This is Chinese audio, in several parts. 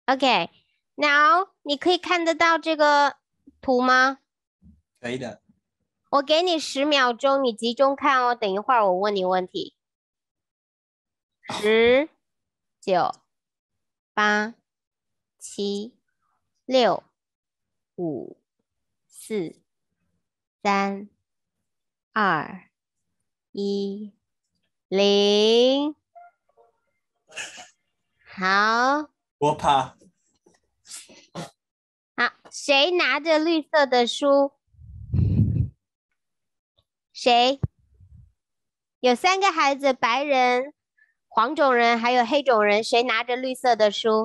OK，now 你可以看得到这个图吗？ 可以的。 我给你10秒钟，你集中看哦。等一会儿我问你问题。10、9、8、7、6、5、4、3、2、1、0。好， 我怕好，谁拿着绿色的书？谁？有3个孩子，白人、黄种人还有黑种人，谁拿着绿色的书？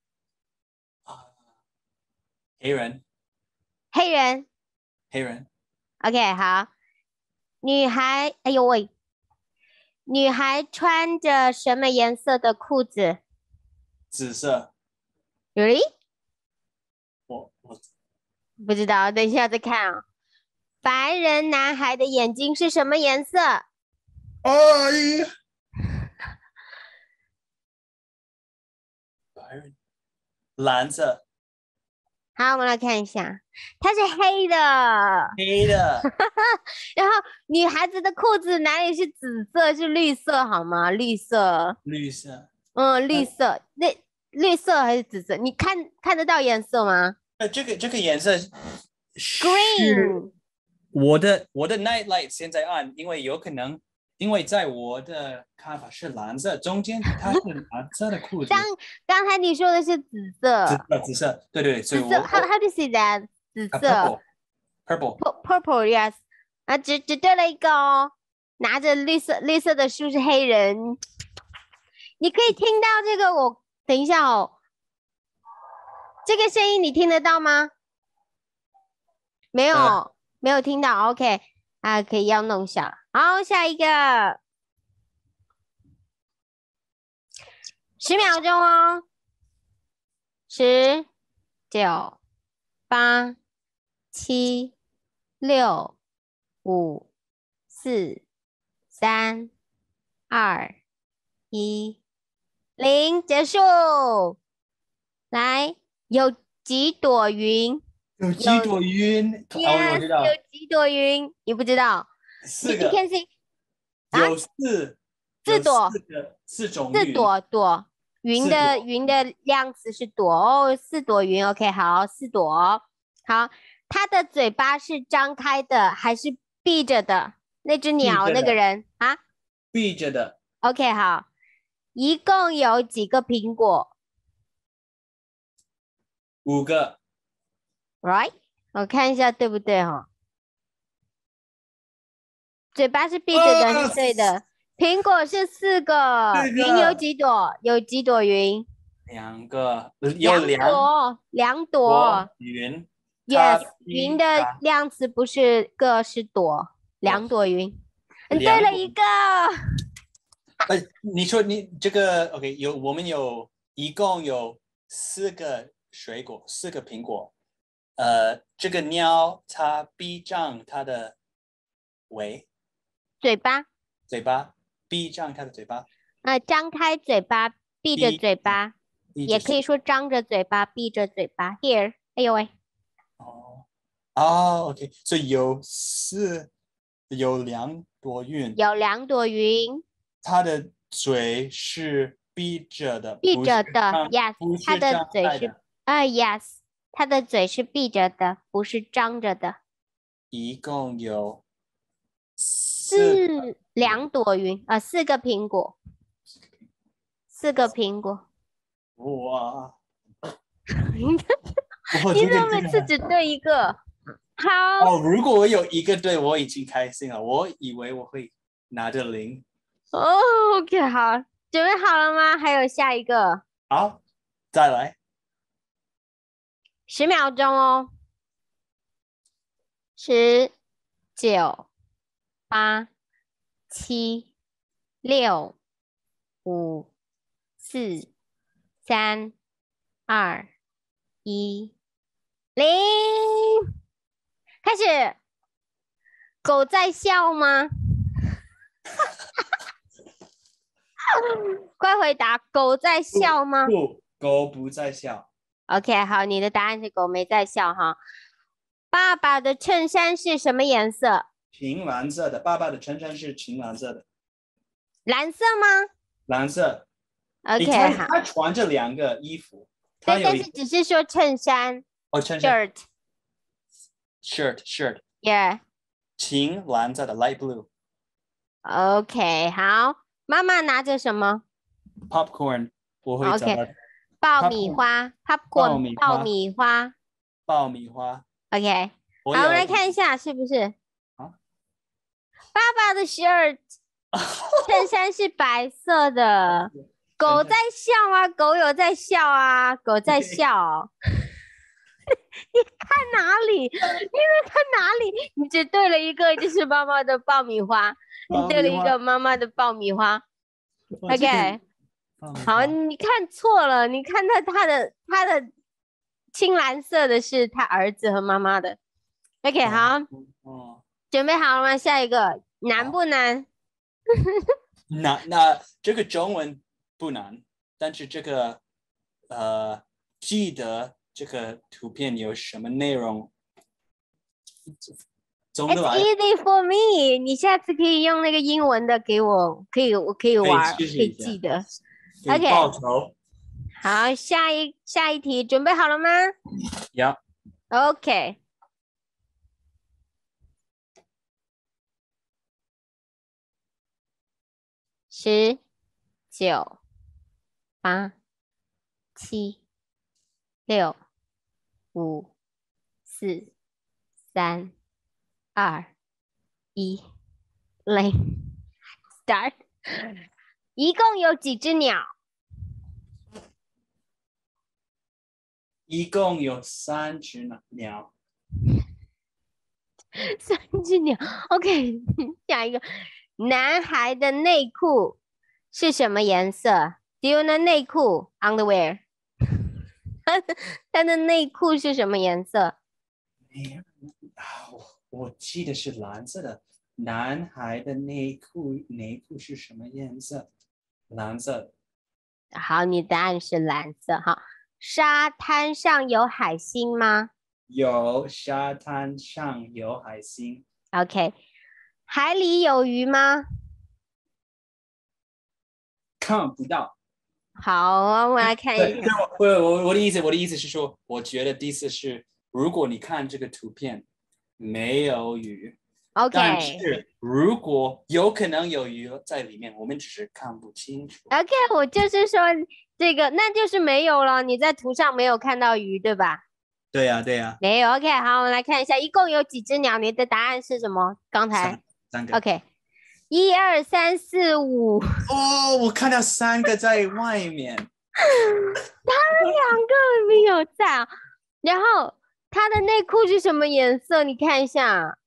黑人， 黑人。 黑人， OK，好。女孩，哎呦喂，女孩穿着什么颜色的裤子紫色。 ？Really？ 我不知道，等一下再看啊。白人男孩的眼睛是什么颜色？ 哎，白人，蓝色， 好，我们来看一下，它是黑的。 黑的， 然后女孩子的裤子哪里是紫色，是绿色好吗？绿色， 绿色。 绿色，那绿色还是紫色？你看得到颜色吗这个颜色 ？Green。 是我的 night light 现在暗，因为有可能，因为在我的看法是蓝色，中间它是蓝色的裤子， 刚才你说的是紫色。 紫色，对对，所以紫色，how do you say that？紫色 purple， ，purple yes。啊，只对了一个哦。拿着绿色的书是黑人。你可以听到这个，我等一下哦，这个声音你听得到吗？没有，没有听到。OK，啊，可以要弄一下。好，下一个10秒钟哦。10、9、8、7、6、5、4、3、2、1、0，结束。来，有几朵云？ 有几朵云？哦，我 Yes， 知道， 有几朵云？你不知道？You 四个， can see 啊， 有四，有四四朵， 个四种四云， 朵云四朵， 的云的量词是朵哦，四朵云。OK，好，四朵。好，它的嘴巴是张开的还是闭着的？那只鸟，那个闭着的， 人啊闭着的， ？OK，好，一共有几个苹果五个， ？Right？我看一下对不对哈？嘴巴是闭着的，是对四的。苹果是4个，云有个， 几朵？有几朵云？ 两个，有两两朵，两朵。 朵云，它 Yes，云比的量词不是个，是朵， 朵两朵云。嗯，对两朵。 了一个。 你说你这个 OK，我们一共有四个水果，四个苹果。这个鸟它闭上它的嘴巴， 嘴巴，闭上它的嘴巴， 张开嘴巴，闭着闭嘴巴， 闭着嘴。 也可以说张着嘴巴，闭着嘴巴。Here，哎呦喂， 哦OK，所以有两朵云， 有两朵云， 它的嘴是闭着的， 闭着的。Yes，它不是张的嘴是开的。 Yes，它的嘴是闭着的，不是张着的。 一共有四个两朵云4个苹果，四个苹果。 哇！ 你怎么每次只对一个？好哦，如果我有一个对，我已经开心了。我以为我会拿着零。 ，OK，好，准备好了吗？还有下一个好，再来。 10秒钟哦。10、9、8、7、6、5、4、3、2、1、0，开始。狗在笑吗？快回答，狗在笑吗？ 不， 狗不在笑。 OK，好，你的答案是狗没在笑哈。爸爸的衬衫是什么颜色？ 晴蓝色的，爸爸的衬衫是晴蓝色的。 蓝色吗蓝色。 ？OK，好， 他穿着2个衣服，他对， 有但是只是说衬衫衬衫 ，shirt，yeah， 晴蓝色的 light blue。 OK，好，妈妈拿着什么 popcorn 我会找 ？OK， 到爆米花爆 ，popcorn， 米花爆米花。 OK， 我好，我们来有看一下是不是啊爸爸的 shirt 衬衫是白色的，狗在笑啊，狗有在笑啊，狗在笑。你看哪里？你在看哪里？你只对了一个，就是妈妈的爆米花。你对了一个妈妈的爆米花。OK，好，你看错了，你看他的青蓝色的是他儿子和妈妈的。OK，好，准备好了吗？下一个难不难？ 那这个中文不难，但是这个记得这个图片有什么内容？总的 It's 来 easy for me。你下次可以用那个英文的给我，我可以玩，可以记得。 可以报仇。 好，下一题，准备好了吗？ 呀。 OK。10、9、8、7、6、5、4、3、2、1，零 ，Start。一共有几只鸟？ 一共有3只鸟。 3只鸟。OK， 下一个，男孩的内裤是什么颜色 ？Do you know 内裤 underwear？ 他的内裤是什么颜色？ 我记得是蓝色的。男孩的内裤是什么颜色？蓝色。 好，你答案是蓝色。好，沙滩上有海星吗？ 有，沙滩上有海星。 OK， 海里有鱼吗？ 看不到。 好，我们来看一下。 我的意思是说，我觉得第四是，如果你看这个图片没有鱼。 OK， 但是如果有可能有鱼在里面，我们只是看不清楚。 OK， 我就是说这个，那就是没有了。你在图上没有看到鱼，对吧？ 对呀，对呀。 没有。OK， 好，我们来看一下，一共有几只鸟？你的答案是什么？刚才三个。 OK， 1、2、3、4、5。 哦，我看到3个在外面。 他们2个没有在啊。然后他的内裤是什么颜色？你看一下。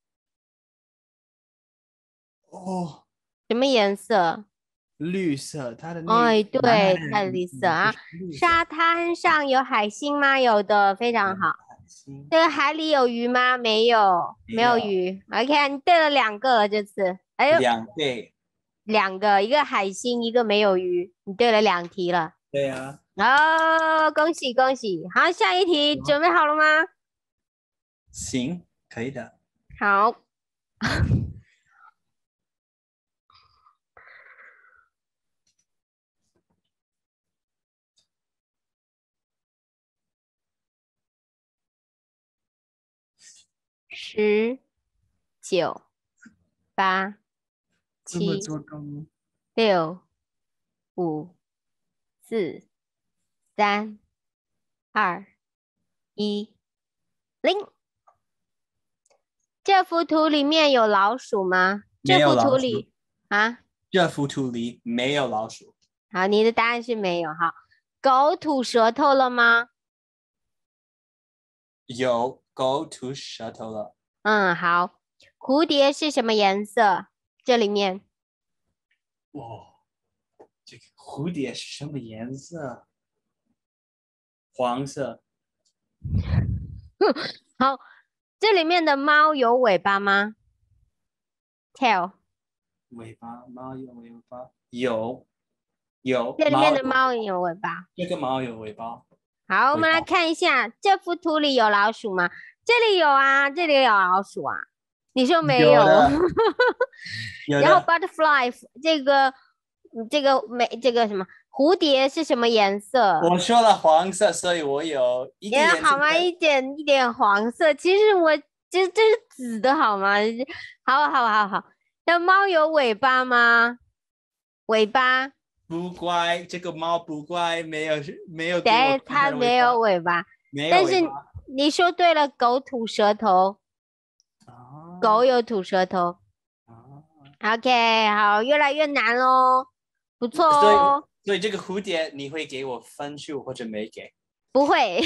哦， 什么颜色？ 绿色。他的哎，对，太绿色啊！沙滩上有海星吗？有的，非常好。这个海里有鱼吗？没有，没有鱼。OK， 你对了2个了这次。哎呦 2倍。 2个，一个海星，一个没有鱼。你对了2题了。 对呀。 哦，恭喜恭喜！好，下一题，准备好了吗？ 行，可以的。 好。10、9、8、7、6、5、4、3、2、1，零。这幅图里面有老鼠吗？这幅图里啊？ 这幅图里没有老鼠。 好，你的答案是没有。好，狗吐舌头了吗？ 有，狗吐舌头了。 好。蝴蝶是什么颜色？这里面。 这个蝴蝶是什么颜色？黄色。 好，这里面的猫有尾巴吗 ？Tail。 尾巴，猫有尾巴。有。 有这里面的有猫也有尾巴。 这个猫有尾巴。 好，我们来看一下这幅图里有老鼠吗？这里有啊，这里有老鼠啊。你说没有？ 有的有然后的， butterfly 这个什么蝴蝶是什么颜色？ 我说了黄色，所以我有一个也好吗？ 颜色的。 一点黄色，其实这是紫的好吗？好。那猫有尾巴吗？尾巴， 不乖，这个猫不乖，没有给我对， 看它的尾它没有巴， 尾巴。但是没有尾巴。 你说对了，狗吐舌头，狗啊有吐舌头。 啊， OK，好，越来越难喽，不错所以哦。 所以这个蝴蝶你会给我分数或者没给？ 不会，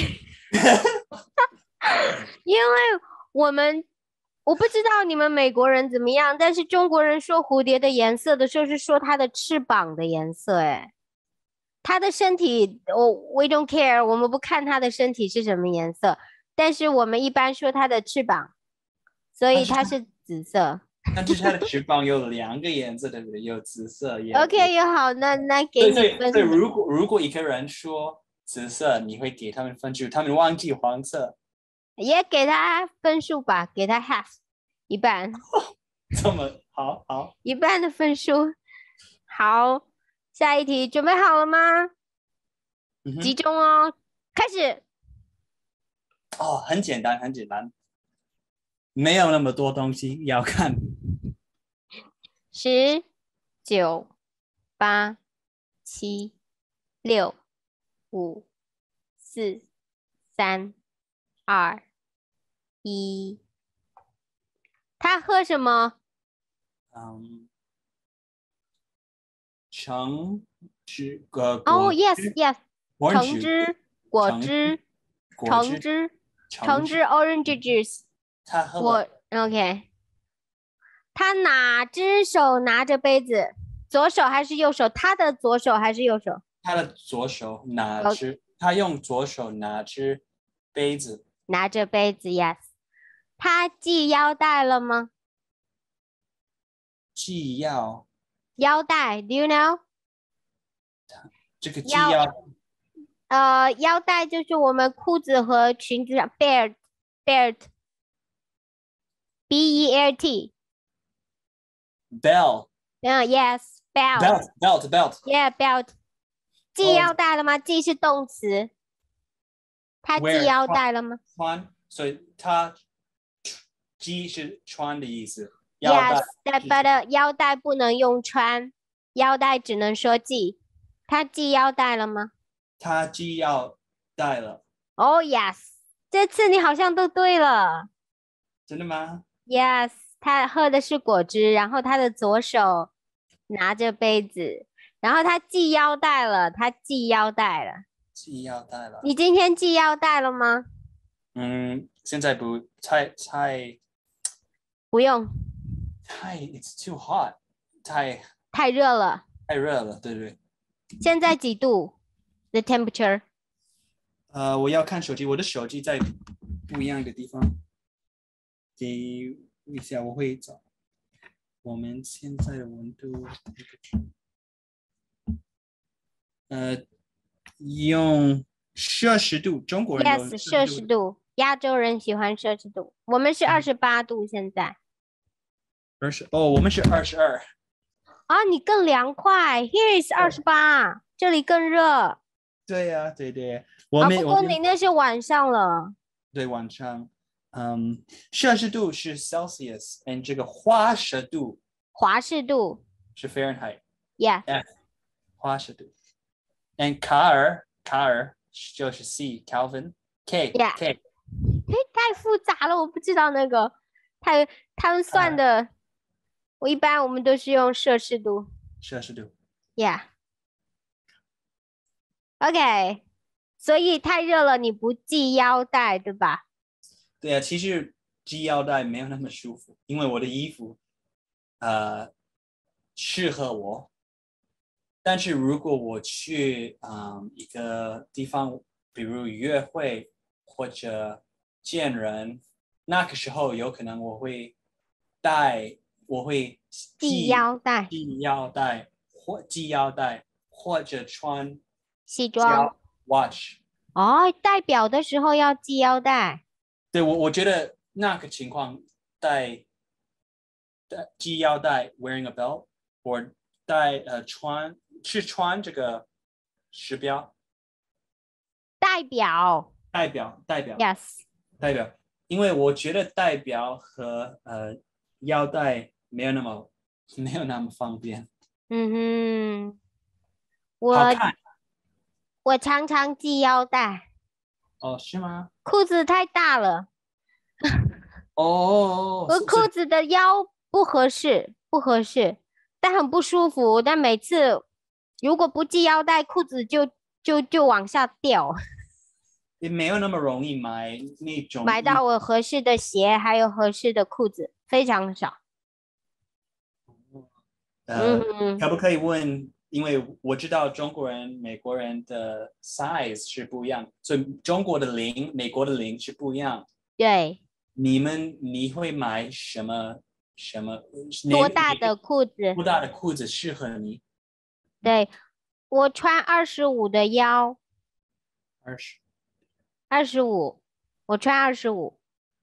因为我们我不知道你们美国人怎么样，但是中国人说蝴蝶的颜色的时候是说它的翅膀的颜色，哎，它的身体，we don't care，我们不看它的身体是什么颜色，但是我们一般说它的翅膀，所但是它以它是紫色。 但是它的翅膀有两个颜色，对不对？有紫色， OK，也好，那给对， 你所以分， 如果一个人说紫色，你会给他们分数，他们忘记黄色， 也给他分数吧，给他 half 一半。 这么好。 一半的分数。好，下一题准备好了吗？集嗯哼， 中哦，开始。 哦，很简单，很简单，没有那么多东西要看。 十、九、八、七、六、五、四、三、二、一。他喝什么？ 嗯，橙汁哦果 ，yes 汁 yes，橙 ，orange 汁、果橙汁、 果汁橙汁、 橙汁， 橙汁 （orange juice）。我他喝了， OK。他哪只手拿着杯子？左手还是右手？他的左手还是右手？ 他的左手拿哦， 只，他用左手拿只杯子， 拿着杯子，yes。他系腰带了吗？ 系腰， 腰带，do you know？ 这个系腰， 腰腰带就是我们裤子和裙子上，belt，B-E-L-T。 bell ，yes，belt，yeah，belt。 belt， 系哦腰带了吗？系是动词，他系 wear 腰带了吗穿，所以他系是穿的意思，腰带 ？Yes，但是 but 腰带不能用穿，腰带只能说系。他系腰带了吗？ 他系腰带了， 哦，yes，这次你好像都对了。 真的吗？ Yes，他喝的是果汁，然后他的左手拿着杯子，然后他系腰带了，他系腰带了。 系腰带了， 你今天系腰带了吗？ 现在不太不用， ，it's too hot，太太热了。 太热了，对对。 现在几度？The temperature。 我要看手机，我的手机在不一样的地方。给一下，我会找我们现在的温度。用摄氏度，中国人用 Yes，摄氏度。亚洲人喜欢摄氏度。我们是28度现在。 我们是22。 啊，你更凉快。Here is 28，这里更热。 对呀，对对， 不过你那是晚上了。 对晚上，摄氏度是 Celsius，这个华氏度是 Fahrenheit， Yeah， 华氏度卡尔就是 Kelvin，K Yeah K 太复杂了，我不知道那个。他们算的，一般我们都是用摄氏度。 摄氏度。 Yeah。OK，所以太热了，你不系腰带，对吧？ 对啊，其实系腰带没有那么舒服，因为我的衣服适合我。但是如果我去一个地方，比如约会或者见人，那个时候有可能我会系系腰带。 系腰带或者穿西装。 watch。 哦，戴表的时候要系腰带。 对，我觉得那个情况系腰带 wearing a belt， 或穿这个时标戴表。 代表。 Yes。 代表，因为我觉得代表和腰带没有那么方便。 嗯哼， 好看我常常系腰带， 哦，是吗？ 裤子太大了， 哦， 我裤子的腰不合适，但很不舒服。但每次如果不系腰带，裤子就往下掉。 也没有那么容易买那种买到我合适的鞋，还有合适的裤子，非常少。 可不可以问？因为我知道中国人、美国人的 size 是不一样，所以中国的零、美国的零是不一样。 对。 你会买什么？ 多大的裤子？ 多大的裤子适合你？ 对，我穿25的腰。25，我穿25。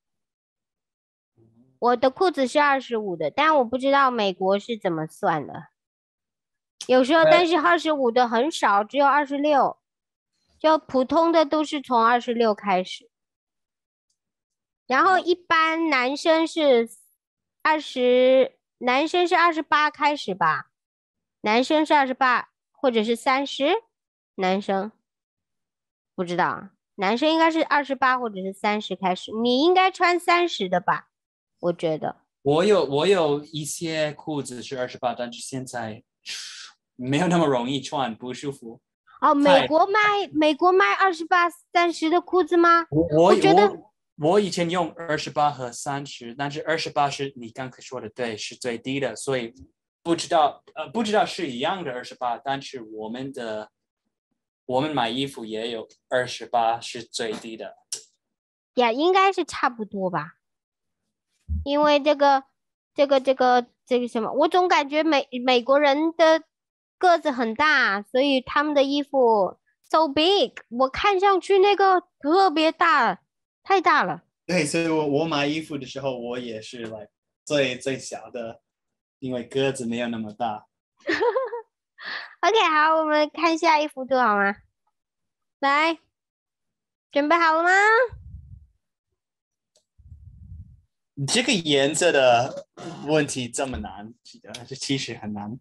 我的裤子是25的，但我不知道美国是怎么算的。有时候，但是25的很少，只有26，就普通的都是从26开始。然后一般男生是28开始吧，男生是28或者是30，男生不知道，男生应该是28或者是30开始。你应该穿30的吧？我觉得。 我有一些裤子是28，但是现在没有那么容易穿，不舒服。 哦，美国卖28、30的裤子吗？我觉得我以前用28和30，但是28是你刚才说的对，是最低的，所以不知道是一样的28，但是我们买衣服也有28是最低的。 呀，应该是差不多吧。因为这个什么，我总感觉美国人的个子很大，所以他们的衣服 so big， 我看上去那个特别大，太大了。 对，所以我买衣服的时候，我也是最小的，因为个子没有那么大。 OK， 好，我们看下一幅图好吗？来，准备好了吗？ 这个颜色的问题这么难，这其实很难。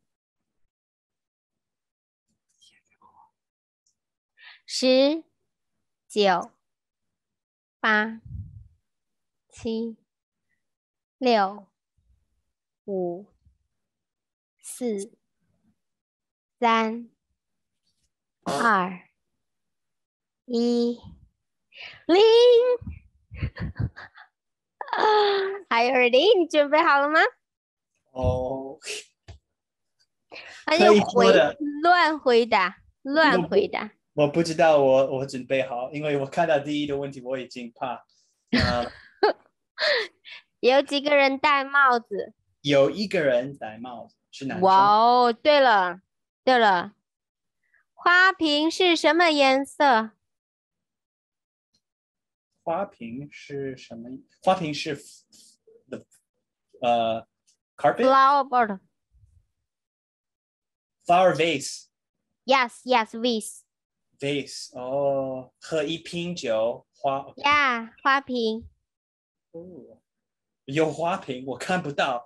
10、9、8、7、6、5、4、3、2、1、0。还有0，你准备好了吗？ 哦， 还可以是说的。 乱回答？ 我不知道我准备好，因为我看到第一个问题我已经怕。 有几个人戴帽子？ 有一个人戴帽子，是男生。 哇哦，对了，花瓶是什么颜色？ 花瓶是什么？花瓶是carpet Flower flower vase Yes, vase。 vase 哦，喝一瓶酒呀，花瓶。 哦，有花瓶我看不到。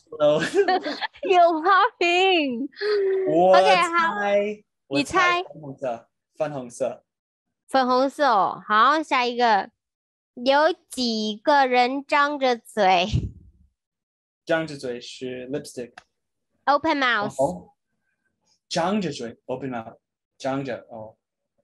有花瓶。 我 OK， 好，你猜。 粉红色。 粉红色哦。好，下一个，有几个人张着嘴张着嘴是 lipstick。 ？Open mouth。 哦，张着嘴 open mouth， 张着哦。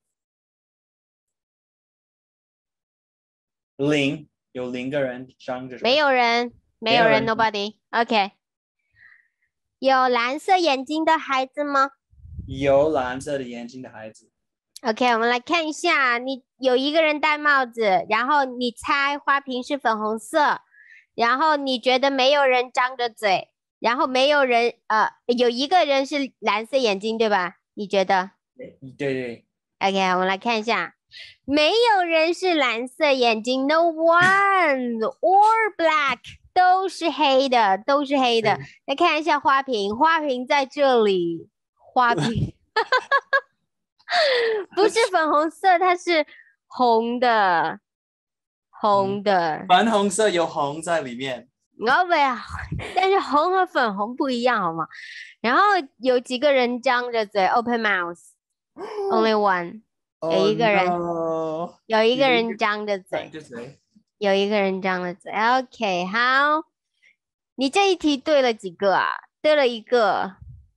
有0个人张着嘴。 没有人，nobody。OK， 有蓝色眼睛的孩子吗？ 有蓝色的眼睛的孩子。 OK， 我们来看一下，你有一个人戴帽子，然后你猜花瓶是粉红色，然后你觉得没有人张着嘴，然后没有人有一个人是蓝色眼睛，对吧？ 你觉得对。 ？OK，我们来看一下，没有人是蓝色眼睛，No one or black，都是黑的，都是黑的。来看一下花瓶，花瓶在这里，花瓶不是粉红色，它是红的，红的。 粉红色有红在里面。 哦不呀，但是红和粉红不一样，好吗？然后有几个人张着嘴 ，open mouth，only one，有一个人，有一个人张着嘴，有一个人张着嘴。OK， 好，你这一题对了几个啊？对了一个，